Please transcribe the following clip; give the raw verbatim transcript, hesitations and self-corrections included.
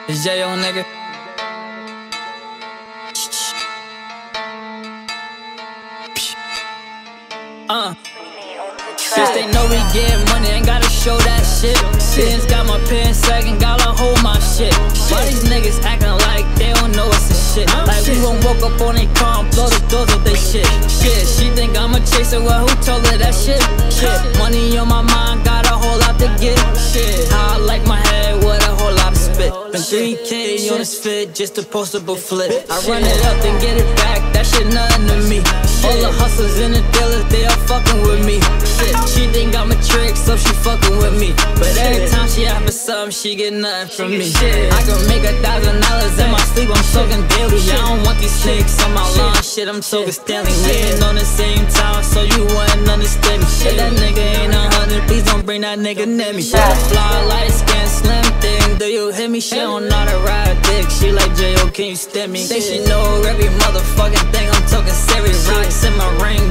It's Jayo, nigga. Uh. Since they know we getting money, ain't gotta show that shit. Since got my pen second, gotta hold my shit. Why these niggas acting like they don't know it's the shit? Like we won't woke up on they car and blow the doors with they shit. Shit, she think I'm a chaser, well who told her that shit? Shit, money on my mind, got a whole lot to get. Shit, how I like my head with a whole lot of spit. Been three K on this fit, just a postable flip. I run it up and get it back, that shit nothing to me. All the hustlers and the dealers, they all fucking with me. Shit, she think I'm a trick, so she fucking with me. But every time she ask for something, she get nothing from me. Shit, I can make a thousand dollars in my sleep, I'm soaking daily. I don't want these snakes on my lawn, shit, I'm soaking Stanley. We ain't on the same time, so you wouldn't understand me. Shit, that nigga ain't a hundred, please don't bring that nigga near me. Shit, I fly light skin, slim thing, do you hit me? She don't know how to ride dick, she like Jayo, can you stem me? Think she know every motherfucking thing, I'm talking serious. Rocks in my ring,